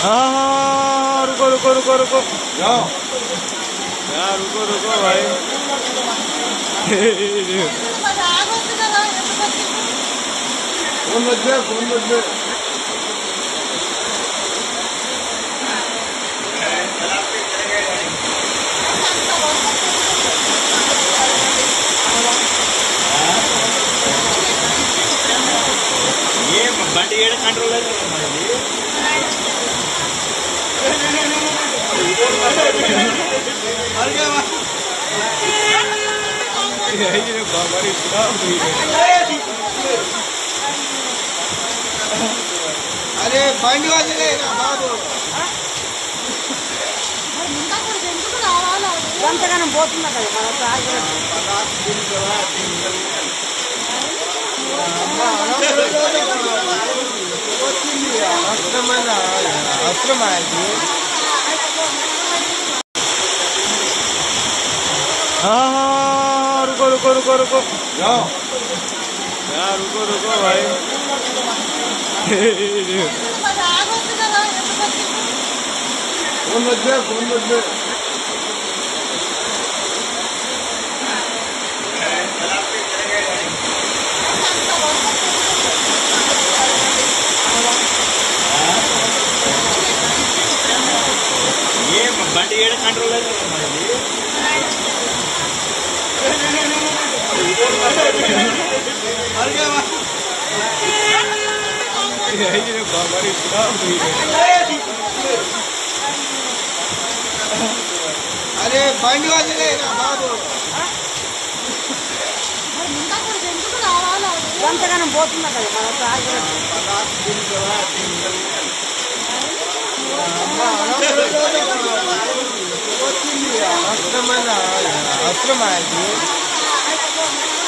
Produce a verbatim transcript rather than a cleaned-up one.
हाँ रुको रुको रुको रुको जाओ यार रुको रुको भाई फोन मत दे फोन मत दे ये బండి ఏడ కంట్రోల్ అయితే अरे బండి వదిలే బాబు అంతగానం పోతున్నా కదా మన అవసరమైన అవసరమైంది हाँ रुको रुको रुको रुको जाओ यार रुको रुको भाई फोन मत दे फोन मत दे ये బండి ఏడ కంట్రోల్ అయితే अरे బండి వదిలే బాబు అంతగానం పోతున్నా కదా మన అవసరమైన అవసరమైంది